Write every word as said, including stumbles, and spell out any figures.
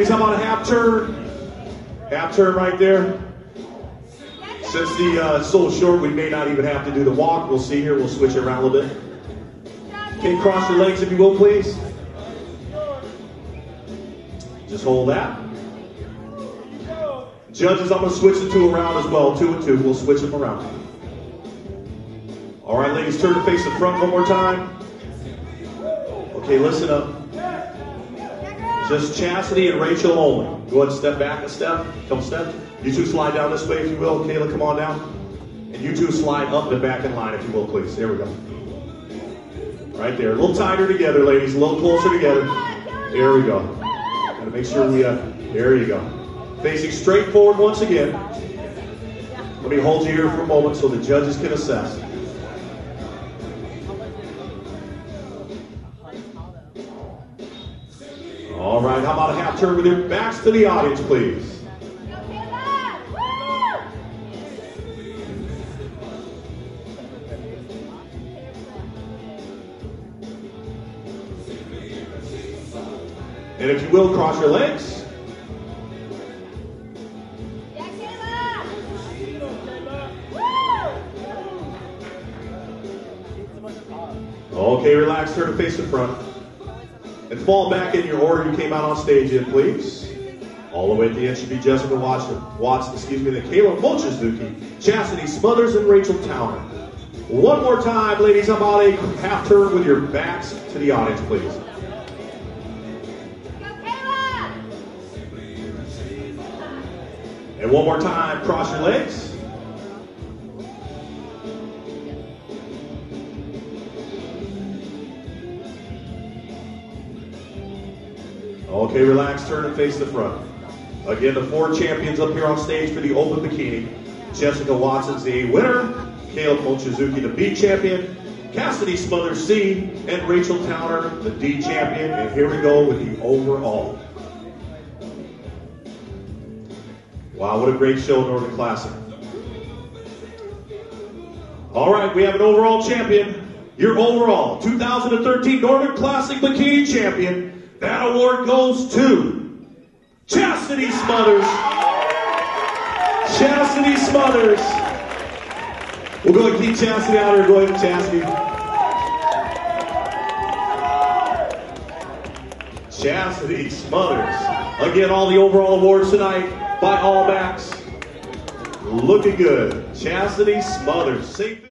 ladies, how about a half turn? Half turn right there. Since the uh, is so short, we may not even have to do the walk. We'll see here. We'll switch it around a little bit. Okay, cross your legs if you will, please. Just hold that. Judges, I'm going to switch the two around as well. Two and two. We'll switch them around. All right, ladies, turn to face the front one more time. Okay, listen up. Just Chastity and Rachel only. Go ahead and step back a step. Couple steps. You two slide down this way if you will. Kayla, come on down. And you two slide up and back in line if you will, please. There we go. Right there. A little tighter together, ladies. A little closer together. There we go. Gotta make sure we, uh, there you go. Facing straight forward once again. Let me hold you here for a moment so the judges can assess. All right, how about a half turn with your backs to the audience, please? And if you will, cross your legs. Okay, relax, turn to face the front. And fall back in your order you came out on stage in, please. All the way at the end should be Jessica Watson, Watson excuse me, then Kayla Mochizuki, Chastity Smothers, and Rachel Towner. One more time, ladies, how about a half turn with your backs to the audience, please. And one more time, cross your legs. Okay, relax, turn and face the front. Again, the four champions up here on stage for the Open Bikini. Jessica Watson's the A winner, Kayla Mochizuki the B champion, Chastity Smothers C, and Rachel Towner the D champion. And here we go with the overall. Wow, what a great show, Northern Classic. All right, we have an overall champion. Your overall two thousand thirteen Northern Classic Bikini champion. That award goes to Chastity Smothers. Chastity Smothers. We'll go ahead and keep Chastity out here. Go ahead, Chastity. Chastity Smothers. Again, all the overall awards tonight by all backs. Looking good. Chastity Smothers. Safe